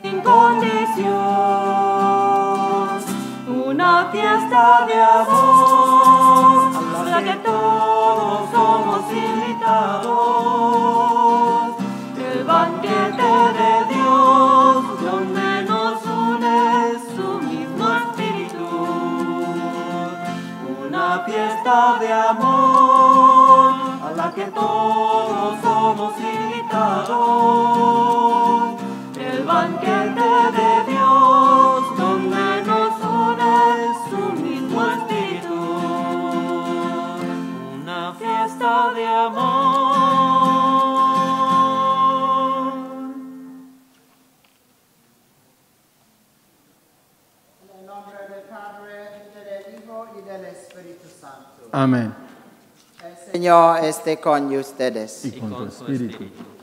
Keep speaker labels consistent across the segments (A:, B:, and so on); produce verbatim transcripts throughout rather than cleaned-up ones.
A: sin condición, una fiesta de amor a la que todos somos invitados, el banquete de Dios donde nos une su mismo espíritu, una fiesta de amor a la que todos somos invitados, el banquete de Dios donde nos une su mismo espíritu, una fiesta de amor.
B: En el nombre del Padre, y del Hijo y del Espíritu Santo.
C: Amén.
B: El Señor esté con ustedes.
C: Y con tu espíritu.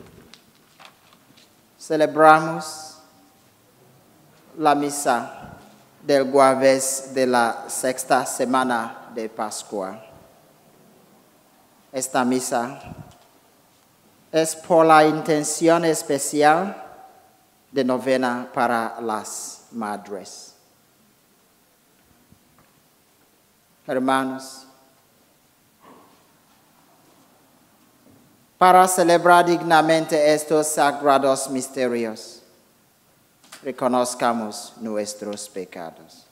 B: Celebramos la misa del jueves de la sexta semana de Pascua. Esta misa es por la intención especial de novena para las madres. Hermanos, para celebrar dignamente estos sagrados misterios, reconozcamos nuestros pecados.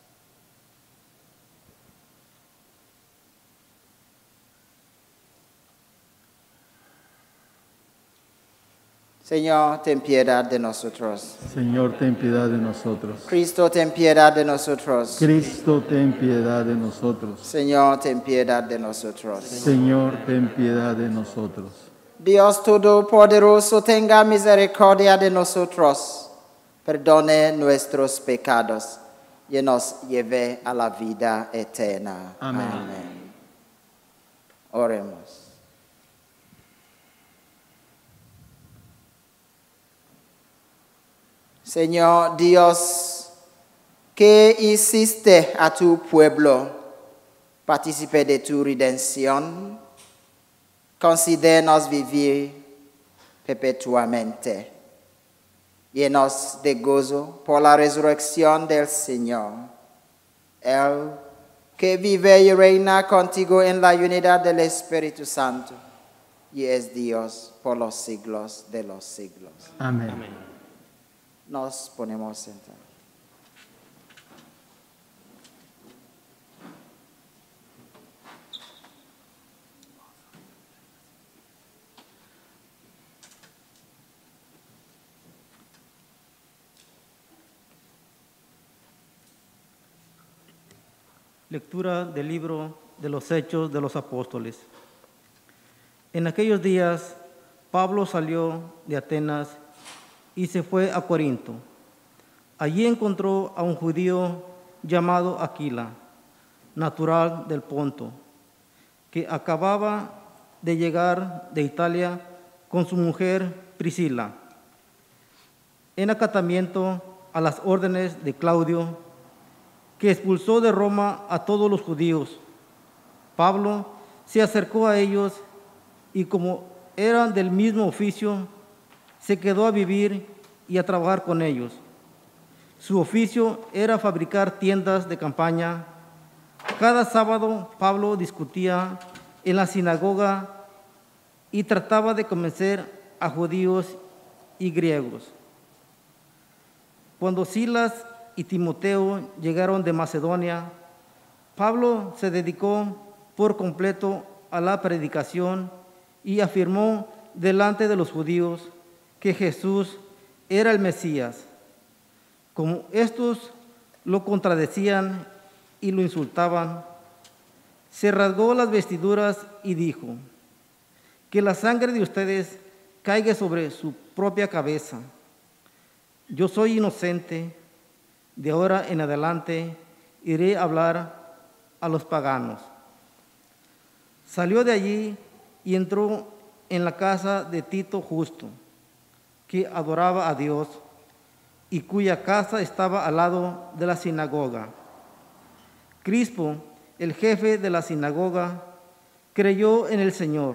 B: Señor, ten piedad de nosotros.
C: Señor, ten piedad de nosotros.
B: Cristo, ten piedad de nosotros.
C: Cristo, ten piedad de nosotros.
B: Señor, ten piedad de nosotros.
C: Señor, ten piedad de nosotros.
B: Dios Todopoderoso, tenga misericordia de nosotros, perdone nuestros pecados y nos lleve a la vida eterna.
C: Amén.
B: Amén. Oremos. Señor Dios, que hiciste a tu pueblo partícipe de tu redención, concédenos vivir perpetuamente, llenos de gozo por la resurrección del Señor, Él que vive y reina contigo en la unidad del Espíritu Santo, y es Dios por los siglos de los siglos.
C: Amén. Amén.
B: Nos ponemos sentados.
D: Lectura del libro de los Hechos de los Apóstoles. En aquellos días, Pablo salió de Atenas y se fue a Corinto. Allí encontró a un judío llamado Aquila, natural del Ponto, que acababa de llegar de Italia con su mujer Priscila, en acatamiento a las órdenes de Claudio, que expulsó de Roma a todos los judíos. Pablo se acercó a ellos y, como eran del mismo oficio, se quedó a vivir y a trabajar con ellos. Su oficio era fabricar tiendas de campaña. Cada sábado Pablo discutía en la sinagoga y trataba de convencer a judíos y griegos. Cuando Silas y Timoteo llegaron de Macedonia, Pablo se dedicó por completo a la predicación y afirmó delante de los judíos que Jesús era el Mesías. Como estos lo contradecían y lo insultaban, se rasgó las vestiduras y dijo: que la sangre de ustedes caiga sobre su propia cabeza. Yo soy inocente, de ahora en adelante iré a hablar a los paganos. Salió de allí y entró en la casa de Tito Justo, que adoraba a Dios y cuya casa estaba al lado de la sinagoga. Crispo, el jefe de la sinagoga, creyó en el Señor,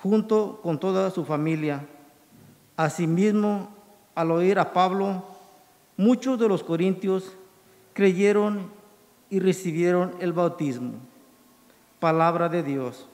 D: junto con toda su familia. Asimismo, al oír a Pablo, muchos de los corintios creyeron y recibieron el bautismo. Palabra de Dios.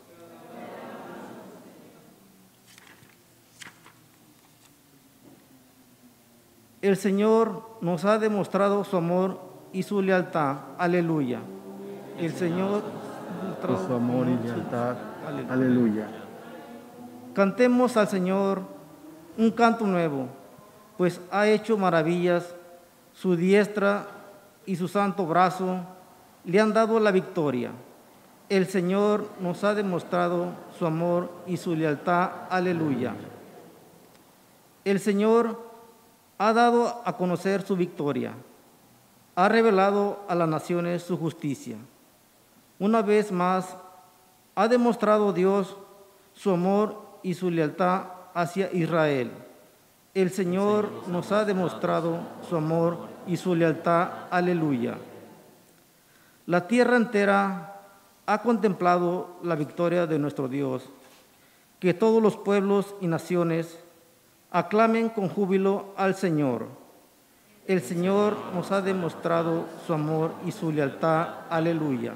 D: El Señor nos ha demostrado su amor y su lealtad. Aleluya. El Señor
C: Por su amor y lealtad. Aleluya.
D: Cantemos al Señor un canto nuevo, pues ha hecho maravillas. Su diestra y su santo brazo le han dado la victoria. El Señor nos ha demostrado su amor y su lealtad. Aleluya. El Señor ha dado a conocer su victoria. Ha revelado a las naciones su justicia. Una vez más, ha demostrado Dios su amor y su lealtad hacia Israel. El Señor nos ha demostrado su amor y su lealtad. Aleluya. La tierra entera ha contemplado la victoria de nuestro Dios. Que todos los pueblos y naciones aclamen con júbilo al Señor. El Señor nos ha demostrado su amor y su lealtad. Aleluya.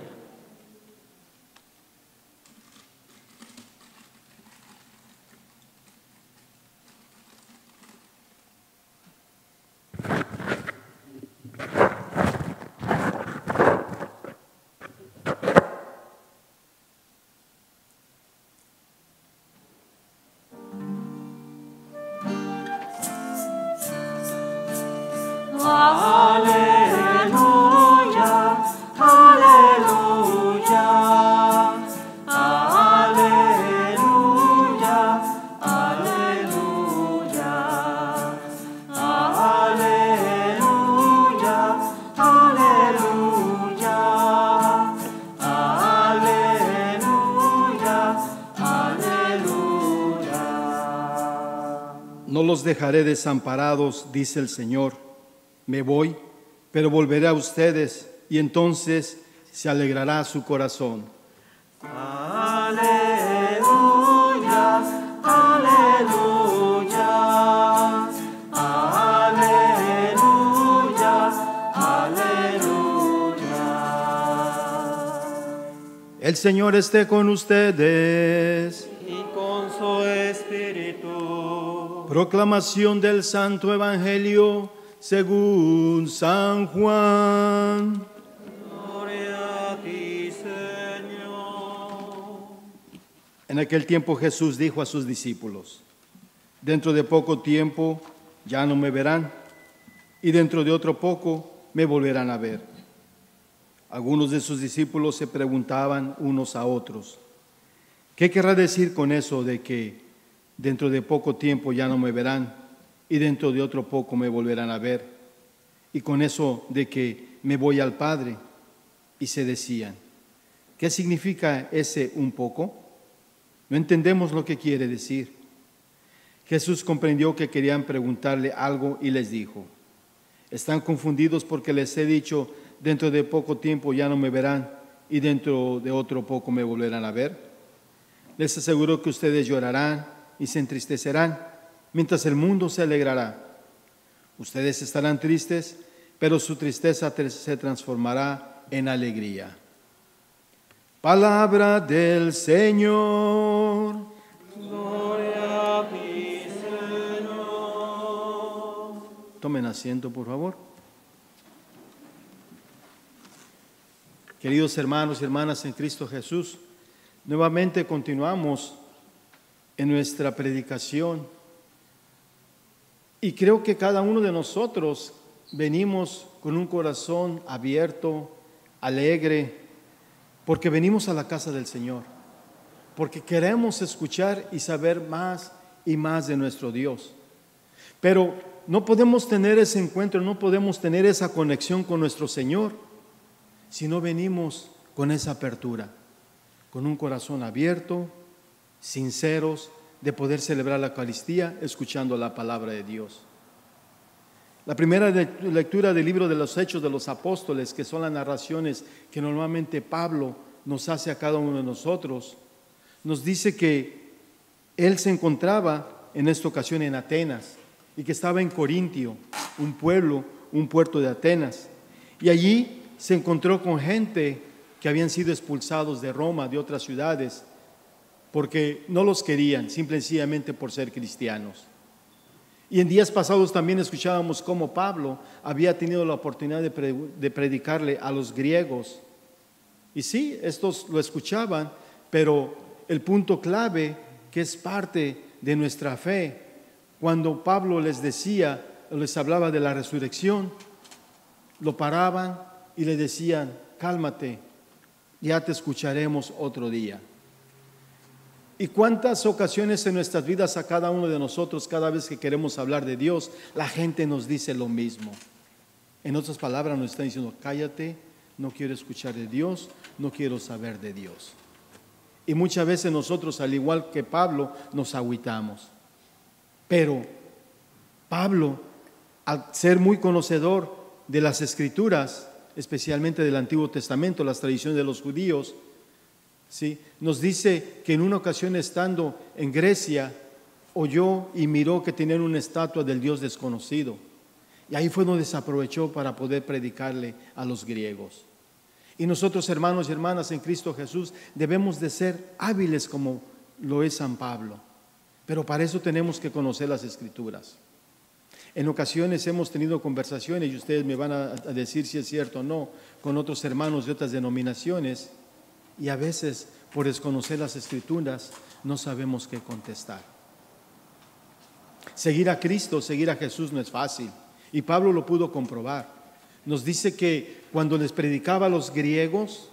A: Aleluya, aleluya, aleluya, aleluya, aleluya, aleluya, aleluya, aleluya.
E: No los dejaré desamparados, dice el Señor. Me voy, pero volveré a ustedes, y entonces se alegrará su corazón.
A: Aleluya, aleluya, aleluya, aleluya.
E: El Señor esté con ustedes.
A: Y con su espíritu.
E: Proclamación del Santo Evangelio según San Juan.
A: Gloria a ti, Señor.
E: En aquel tiempo Jesús dijo a sus discípulos: dentro de poco tiempo ya no me verán, y dentro de otro poco me volverán a ver. Algunos de sus discípulos se preguntaban unos a otros: ¿qué querrá decir con eso de que dentro de poco tiempo ya no me verán y dentro de otro poco me volverán a ver? Y con eso de que me voy al Padre. Y se decían: ¿qué significa ese un poco? No entendemos lo que quiere decir. Jesús comprendió que querían preguntarle algo y les dijo: están confundidos porque les he dicho, dentro de poco tiempo ya no me verán y dentro de otro poco me volverán a ver. Les aseguro que ustedes llorarán y se entristecerán, mientras el mundo se alegrará. Ustedes estarán tristes, pero su tristeza se transformará en alegría. Palabra del Señor.
A: Gloria a ti, Señor.
E: Tomen asiento, por favor. Queridos hermanos y hermanas en Cristo Jesús, nuevamente continuamos en nuestra predicación. Y creo que cada uno de nosotros venimos con un corazón abierto, alegre, porque venimos a la casa del Señor, porque queremos escuchar y saber más y más de nuestro Dios. Pero no podemos tener ese encuentro, no podemos tener esa conexión con nuestro Señor si no venimos con esa apertura, con un corazón abierto, sinceros, de poder celebrar la Eucaristía escuchando la palabra de Dios. La primera lectura del libro de los Hechos de los Apóstoles, que son las narraciones que normalmente Pablo nos hace a cada uno de nosotros, nos dice que él se encontraba en esta ocasión en Atenas y que estaba en Corintio, un pueblo un puerto de Atenas. Y allí se encontró con gente que habían sido expulsados de Roma, de otras ciudades, porque no los querían, simple y sencillamente por ser cristianos. Y en días pasados también escuchábamos cómo Pablo había tenido la oportunidad de, pre de predicarle a los griegos. Y sí, estos lo escuchaban, pero el punto clave, que es parte de nuestra fe, cuando Pablo les decía, les hablaba de la resurrección, lo paraban y le decían: cálmate, ya te escucharemos otro día. ¿Y cuántas ocasiones en nuestras vidas a cada uno de nosotros, cada vez que queremos hablar de Dios, la gente nos dice lo mismo? En otras palabras, nos están diciendo: cállate, no quiero escuchar de Dios, no quiero saber de Dios. Y muchas veces nosotros, al igual que Pablo, nos agüitamos. Pero Pablo, al ser muy conocedor de las Escrituras, especialmente del Antiguo Testamento, las tradiciones de los judíos, ¿sí?, nos dice que en una ocasión, estando en Grecia, oyó y miró que tenían una estatua del Dios desconocido. Y ahí fue donde se aprovechó para poder predicarle a los griegos. Y nosotros, hermanos y hermanas en Cristo Jesús, debemos de ser hábiles como lo es San Pablo. Pero para eso tenemos que conocer las Escrituras. En ocasiones hemos tenido conversaciones, y ustedes me van a decir si es cierto o no, con otros hermanos de otras denominaciones, y a veces, por desconocer las Escrituras, no sabemos qué contestar. Seguir a Cristo, seguir a Jesús no es fácil, y Pablo lo pudo comprobar. Nos dice que cuando les predicaba a los griegos,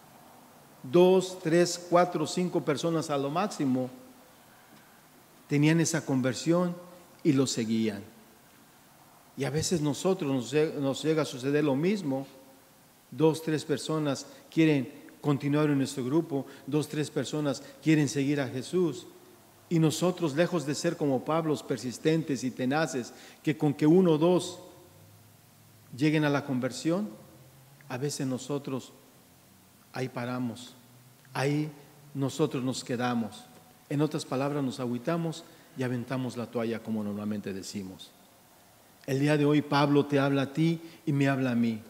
E: dos, tres, cuatro, cinco personas a lo máximo tenían esa conversión y lo seguían. Y a veces nosotros nos llega, nos llega a suceder lo mismo. Dos, tres personas quieren continuar en nuestro grupo, dos, tres personas quieren seguir a Jesús. Y nosotros, lejos de ser como Pablo, persistentes y tenaces, que con que uno o dos lleguen a la conversión, a veces nosotros ahí paramos, ahí nosotros nos quedamos. En otras palabras, nos agüitamos y aventamos la toalla, como normalmente decimos. El día de hoy Pablo te habla a ti y me habla a mí,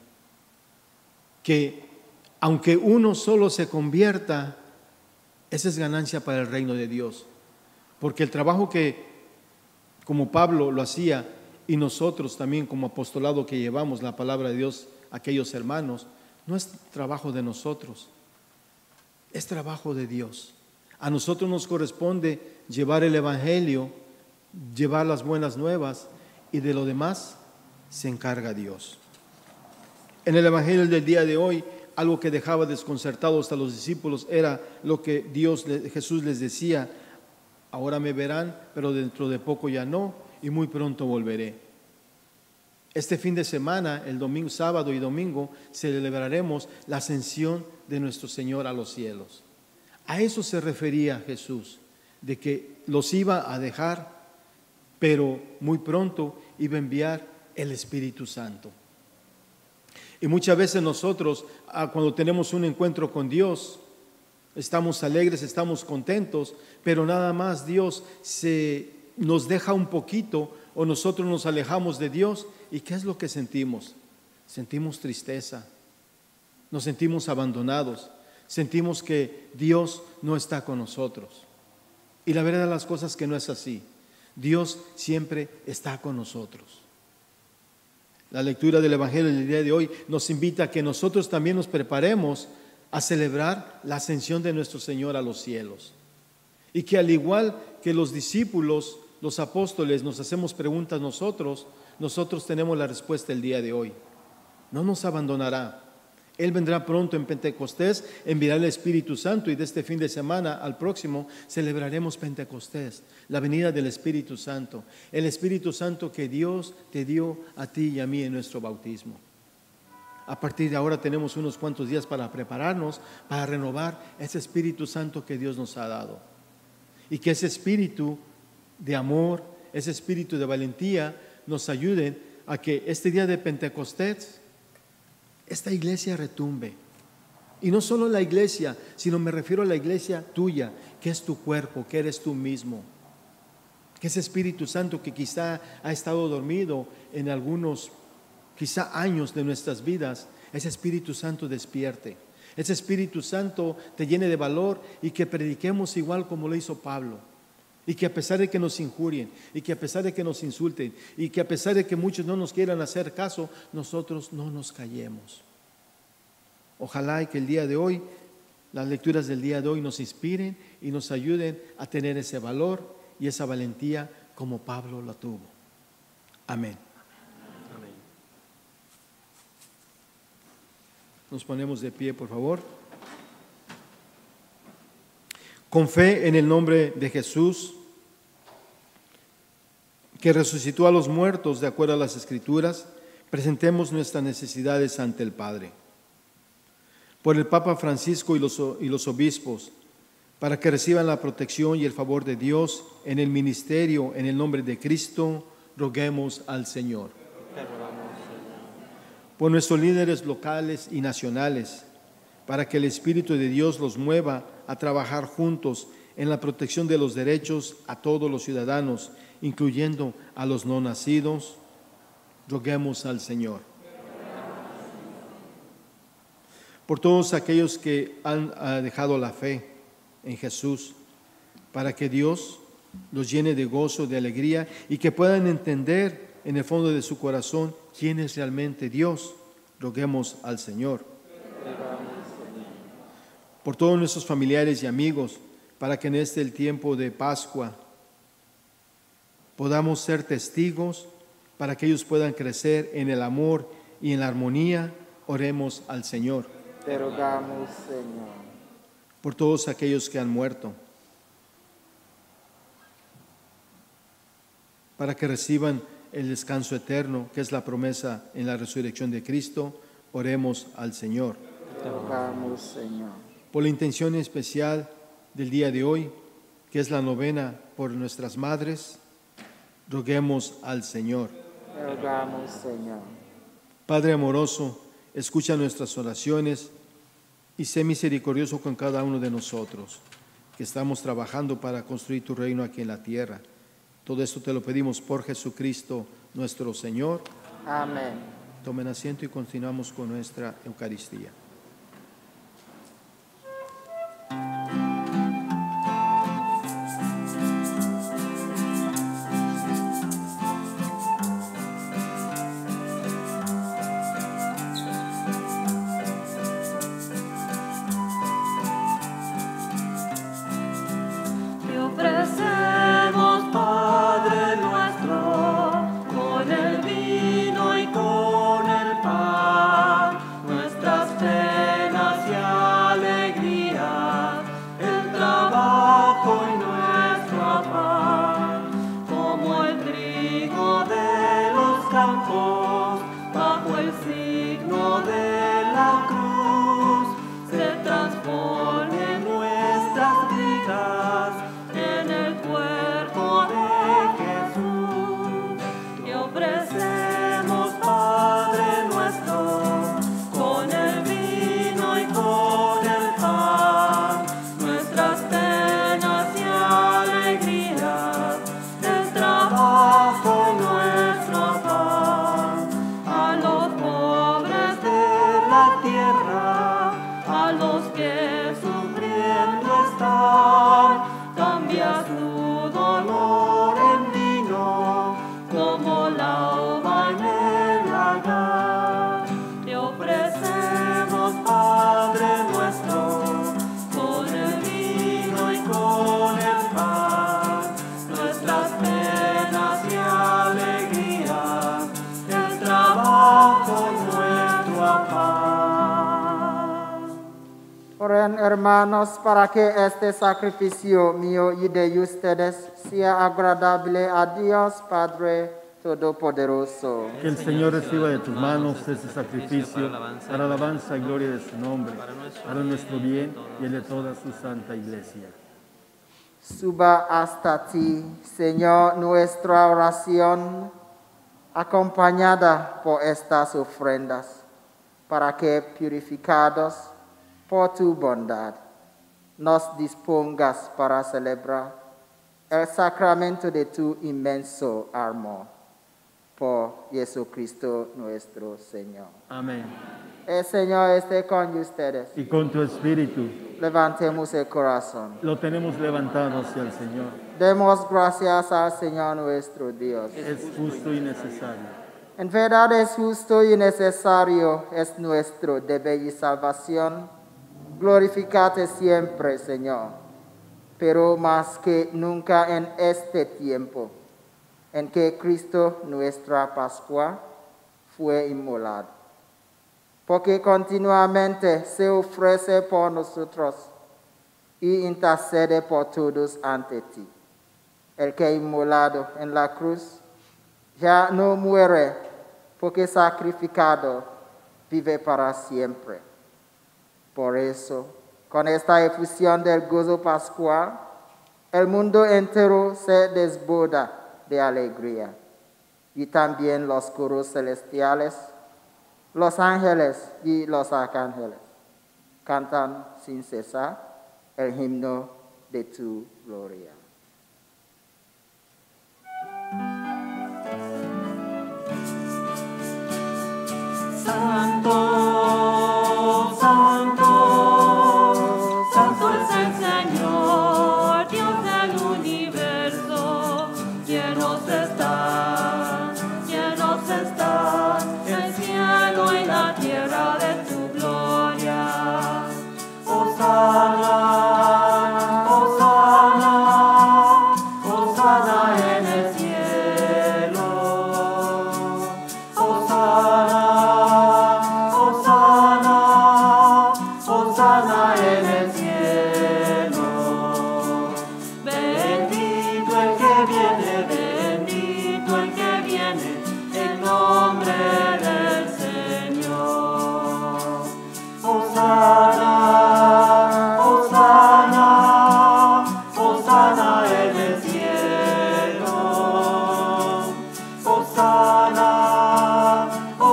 E: que aunque uno solo se convierta, esa es ganancia para el reino de Dios. Porque el trabajo que, como Pablo lo hacía, y nosotros también como apostolado que llevamos la palabra de Dios a aquellos hermanos, no es trabajo de nosotros, es trabajo de Dios. A nosotros nos corresponde llevar el Evangelio, llevar las buenas nuevas, y de lo demás se encarga Dios. En el Evangelio del día de hoy, algo que dejaba desconcertados a los discípulos era lo que Dios, Jesús les decía: ahora me verán, pero dentro de poco ya no, y muy pronto volveré. Este fin de semana, el domingo, sábado y domingo, celebraremos la ascensión de nuestro Señor a los cielos. A eso se refería Jesús, de que los iba a dejar, pero muy pronto iba a enviar el Espíritu Santo. Y muchas veces nosotros, cuando tenemos un encuentro con Dios, estamos alegres, estamos contentos, pero nada más Dios se nos deja un poquito o nosotros nos alejamos de Dios. ¿Y qué es lo que sentimos? Sentimos tristeza, nos sentimos abandonados, sentimos que Dios no está con nosotros. Y la verdad de las cosas es que no es así. Dios siempre está con nosotros. La lectura del Evangelio del día de hoy nos invita a que nosotros también nos preparemos a celebrar la ascensión de nuestro Señor a los cielos. Y que al igual que los discípulos, los apóstoles, nos hacemos preguntas nosotros, nosotros tenemos la respuesta el día de hoy. No nos abandonará. Él vendrá pronto en Pentecostés, enviará el Espíritu Santo, y de este fin de semana al próximo celebraremos Pentecostés, la venida del Espíritu Santo. El Espíritu Santo que Dios te dio a ti y a mí en nuestro bautismo. A partir de ahora tenemos unos cuantos días para prepararnos, para renovar ese Espíritu Santo que Dios nos ha dado. Y que ese espíritu de amor, ese espíritu de valentía nos ayuden a que este día de Pentecostés esta iglesia retumbe. Y no solo la iglesia, sino me refiero a la iglesia tuya, que es tu cuerpo, que eres tú mismo. Que ese Espíritu Santo que quizá ha estado dormido en algunos quizá años de nuestras vidas, ese Espíritu Santo despierte. Ese Espíritu Santo te llene de valor y que prediquemos igual como lo hizo Pablo. Y que a pesar de que nos injurien, y que a pesar de que nos insulten, y que a pesar de que muchos no nos quieran hacer caso, nosotros no nos callemos. Ojalá y que el día de hoy, las lecturas del día de hoy nos inspiren y nos ayuden a tener ese valor y esa valentía como Pablo lo tuvo. Amén. Amén. Nos ponemos de pie, por favor. Con fe en el nombre de Jesús, que resucitó a los muertos de acuerdo a las Escrituras, presentemos nuestras necesidades ante el Padre. Por el Papa Francisco y los, y los obispos, para que reciban la protección y el favor de Dios en el ministerio, en el nombre de Cristo, roguemos al Señor. Por nuestros líderes locales y nacionales, para que el Espíritu de Dios los mueva a trabajar juntos en la protección de los derechos a todos los ciudadanos, incluyendo a los no nacidos, roguemos al Señor. Por todos aquellos que han dejado la fe en Jesús, para que Dios los llene de gozo, de alegría y que puedan entender en el fondo de su corazón quién es realmente Dios, roguemos al Señor. Por todos nuestros familiares y amigos, para que en este el tiempo de Pascua podamos ser testigos, para que ellos puedan crecer en el amor y en la armonía, oremos al Señor.
B: Te rogamos, Señor.
E: Por todos aquellos que han muerto, para que reciban el descanso eterno, que es la promesa en la resurrección de Cristo, oremos al Señor.
B: Te rogamos, Señor.
E: Por la intención especial del día de hoy, que es la novena por nuestras madres, roguemos al Señor.
B: Te rogamos, Señor.
E: Padre amoroso, escucha nuestras oraciones y sé misericordioso con cada uno de nosotros, que estamos trabajando para construir tu reino aquí en la tierra. Todo esto te lo pedimos por Jesucristo, nuestro Señor.
B: Amén.
E: Tomen asiento y continuamos con nuestra Eucaristía.
B: Oren, hermanos, para que este sacrificio mío y de ustedes sea agradable a Dios Padre Todopoderoso.
C: Que el Señor reciba de tus manos este sacrificio para alabanza y gloria de su nombre, para nuestro bien y el de toda su santa iglesia.
B: Suba hasta ti, Señor, nuestra oración, acompañada por estas ofrendas, para que, purificados por tu bondad, nos dispongas para celebrar el sacramento de tu inmenso amor. por Jesucristo nuestro Señor.
C: Amén.
B: El Señor esté con ustedes.
C: Y con tu espíritu
B: Levantemos el corazón.
C: lo tenemos levantado hacia el Señor.
B: Demos gracias al Señor nuestro Dios.
C: Es justo y necesario.
B: En verdad es justo y necesario, es nuestro deber y salvación. Glorificate siempre, Señor, pero más que nunca en este tiempo, en que Cristo, nuestra Pascua, fue inmolado. Porque continuamente se ofrece por nosotros y intercede por todos ante ti. El que inmolado en la cruz ya no muere, porque sacrificado vive para siempre. Por eso, con esta efusión del gozo pascual, el mundo entero se desborda de alegría. Y también los coros celestiales, los ángeles y los arcángeles cantan sin cesar el himno de tu gloria.
A: Santo, santo, santo es el Señor, Dios del universo. Llenos están, llenos están el cielo y la tierra de tu gloria. Hosana, hosana, hosana en el cielo. Hosana, hosana, hosana en el cielo. Bendito el que viene, bendito el que viene, en nombre del Señor. Hosana, hosana, hosana en el cielo. Hosana,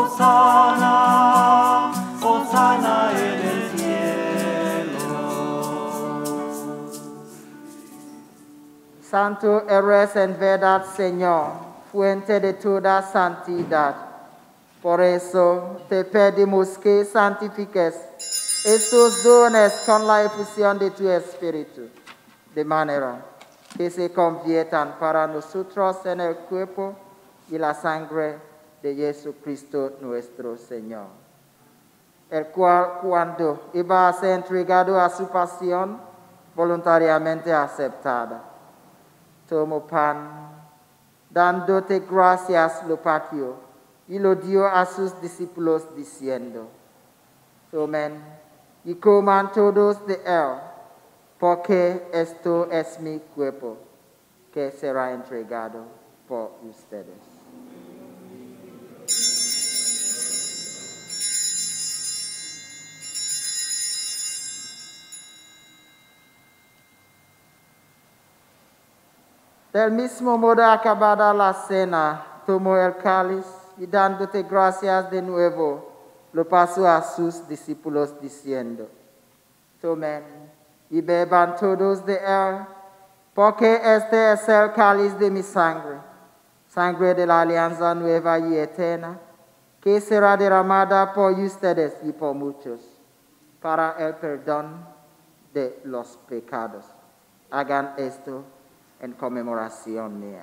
A: hosana, hosana en el cielo.
B: Santo eres en verdad, Señor, fuente de toda santidad. Por eso te pedimos que santifiques estos dones con la efusión de tu Espíritu, de manera que se conviertan para nosotros en el cuerpo y la sangre de Jesucristo nuestro Señor, el cual, cuando iba a ser entregado a su pasión, voluntariamente aceptada, tomó pan, dándote gracias, lo partió y lo dio a sus discípulos diciendo: tomen y coman todos de él, porque esto es mi cuerpo, que será entregado por ustedes. Del mismo modo, acabada la cena, tomó el cáliz y dándote gracias de nuevo, lo pasó a sus discípulos diciendo: tomen y beban todos de él, porque este es el cáliz de mi sangre, sangre de la alianza nueva y eterna, que será derramada por ustedes y por muchos, para el perdón de los pecados. Hagan esto en conmemoración mía.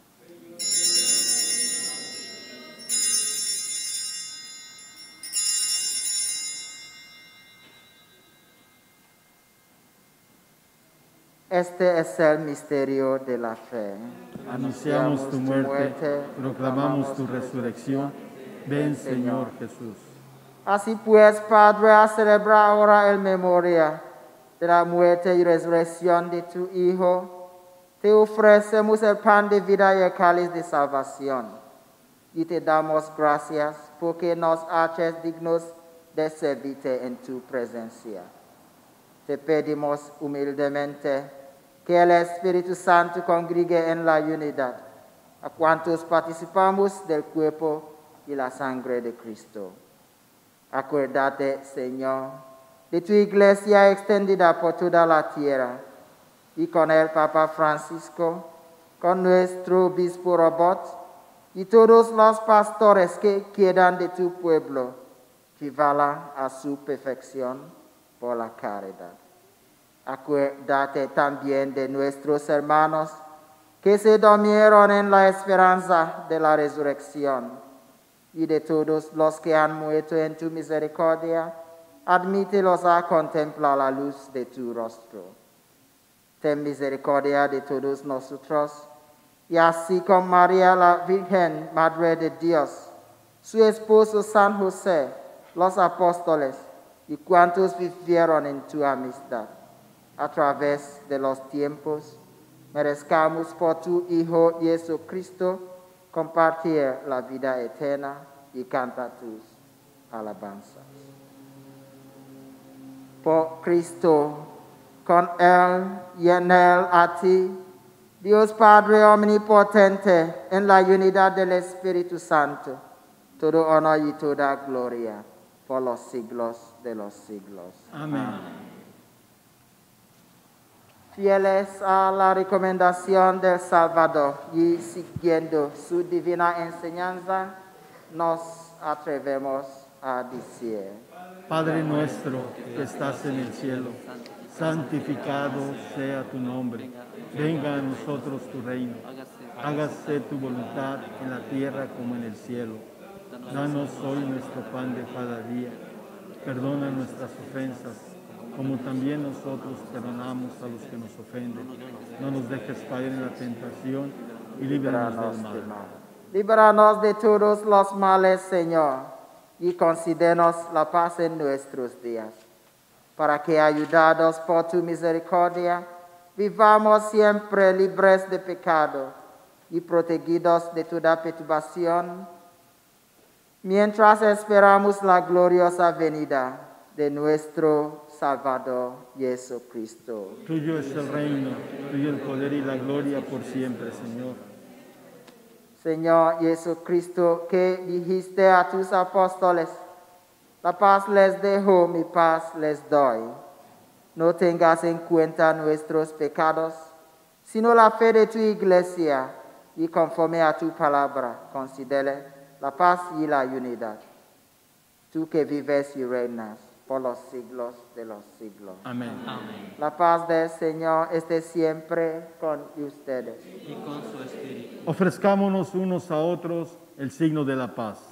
B: Este es el misterio de la fe.
C: Anunciamos tu muerte, proclamamos tu resurrección. Ven, Señor Jesús.
B: Así pues, Padre, a celebrar ahora en memoria de la muerte y resurrección de tu Hijo, te ofrecemos el pan de vida y el cáliz de salvación. Y te damos gracias porque nos haces dignos de servirte en tu presencia. Te pedimos humildemente que el Espíritu Santo congregue en la unidad a cuantos participamos del cuerpo y la sangre de Cristo. Acuérdate, Señor, de tu iglesia extendida por toda la tierra, y con el Papa Francisco, con nuestro obispo Robert, y todos los pastores que quedan de tu pueblo, llévala a su perfección por la caridad. Acuérdate también de nuestros hermanos que se durmieron en la esperanza de la resurrección, y de todos los que han muerto en tu misericordia, admítelos a contemplar la luz de tu rostro. Ten misericordia de todos nosotros, y así con María la Virgen, Madre de Dios, su esposo San José, los apóstoles y cuantos vivieron en tu amistad, a través de los tiempos, merezcamos por tu Hijo Jesucristo compartir la vida eterna y cantar tus alabanzas. Por Cristo, con Él y en Él a ti, Dios Padre omnipotente, en la unidad del Espíritu Santo, todo honor y toda gloria por los siglos de los siglos.
C: Amén.
B: Fieles a la recomendación del Salvador y siguiendo su divina enseñanza, nos atrevemos a decir:
C: Padre nuestro que estás en el cielo, santificado sea tu nombre. Venga a nosotros tu reino. Hágase tu voluntad en la tierra como en el cielo. Danos hoy nuestro pan de cada día. Perdona nuestras ofensas, como también nosotros perdonamos a los que nos ofenden. No nos dejes caer en la tentación y líbranos del mal.
B: Líbranos de todos los males, Señor, y concédenos la paz en nuestros días, para que, ayudados por tu misericordia, vivamos siempre libres de pecado y protegidos de toda perturbación, mientras esperamos la gloriosa venida de nuestro Salvador Jesucristo.
C: Tuyo es el reino, tuyo el poder y la gloria por siempre, Señor.
B: Señor Jesucristo, que dijiste a tus apóstoles: la paz les dejo, mi paz les doy. No tengas en cuenta nuestros pecados, sino la fe de tu iglesia, y conforme a tu palabra, concédele la paz y la unidad. Tú que vives y reinas por los siglos de los siglos.
C: Amén.
A: Amén.
B: La paz del Señor esté siempre con ustedes.
A: Y con su espíritu.
C: Ofrezcámonos unos a otros el signo de la paz.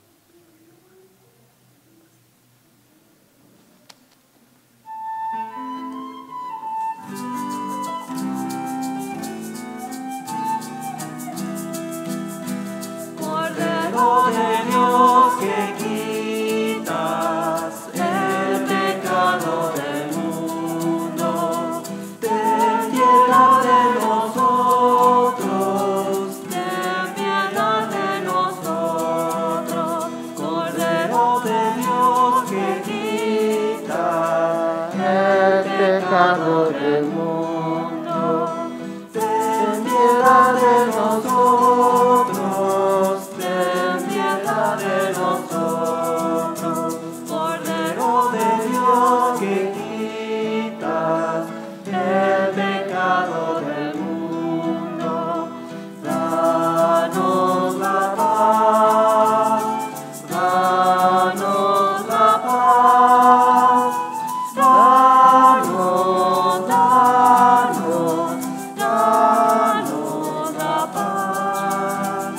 A: Cordero de Dios que quitas el pecado del mundo, ten piedad de nosotros, ten piedad de nosotros. Cordero de Dios que quitas el pecado del mundo, ten piedad de nosotros, ten piedad de nosotros. Cordero de Dios que quitas el pecado del mundo, danos la paz, danos la paz, danos, danos, danos la paz,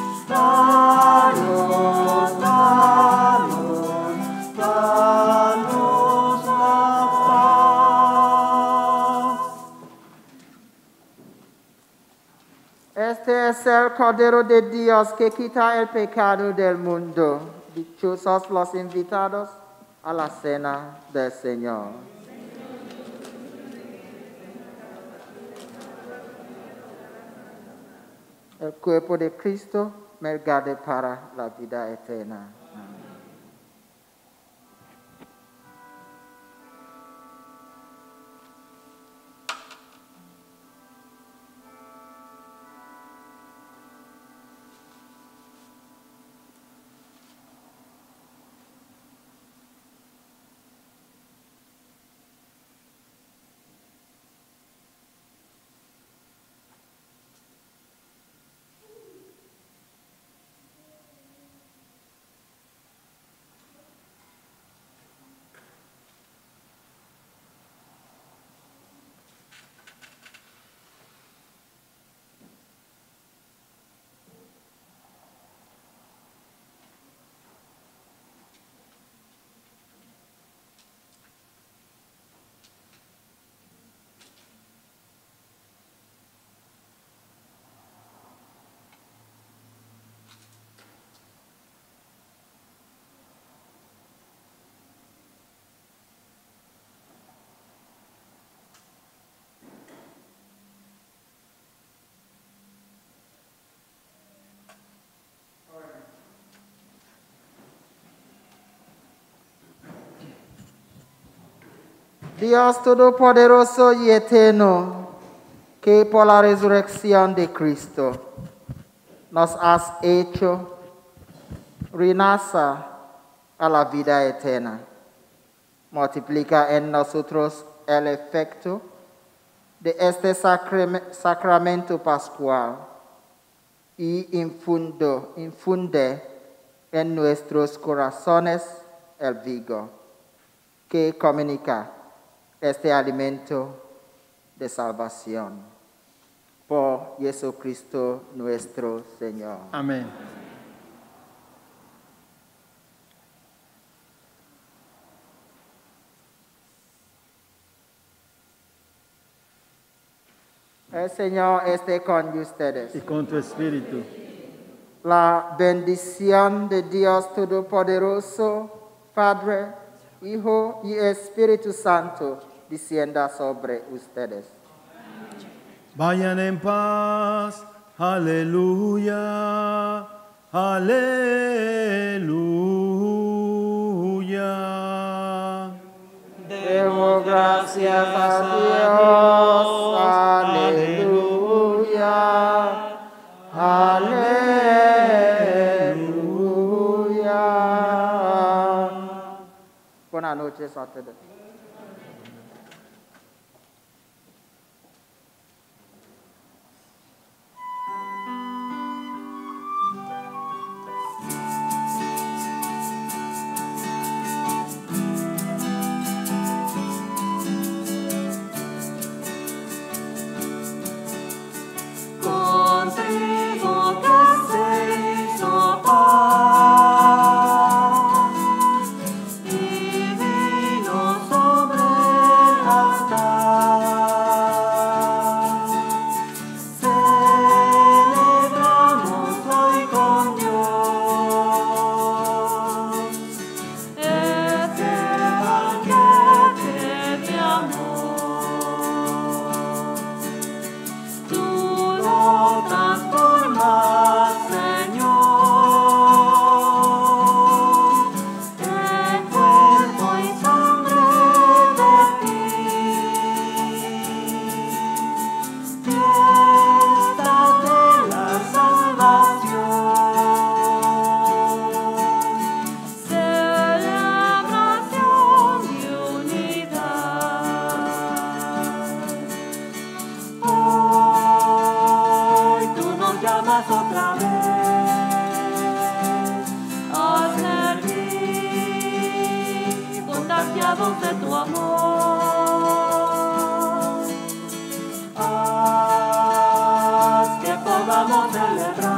A: danos, danos, danos la paz.
B: Este es el Cordero de Dios que quita el pecado del mundo. Dichosos los invitados a la cena del Señor. El cuerpo de Cristo mercade para la vida eterna. Amén. Dios Todopoderoso y Eterno, que por la resurrección de Cristo nos has hecho renacer a la vida eterna. Multiplica en nosotros el efecto de este sacramento pascual y infundo, infunde en nuestros corazones el vigor que comunica este alimento de salvación. Por Jesucristo nuestro Señor.
C: Amén.
B: El Señor esté con ustedes.
C: Y con tu espíritu.
B: La bendición de Dios Todopoderoso, Padre, Hijo y Espíritu Santo, descienda sobre ustedes.
C: Vayan en paz. Aleluya. Aleluya.
B: Demos gracias a Dios. Aleluya. Aleluya. Buenas noches a todos.
A: Con trigo que se hizo pan y vino sobre el altar, celebramos hoy con Dios este banquete de amor. Tú lo transformas, Señor, en cuerpo y sangre de ti. Fiesta de la salvación, celebración de unidad. Hoy tú nos llamas otra vez a servir, contagiados de tu amor. Haz que podamos celebrar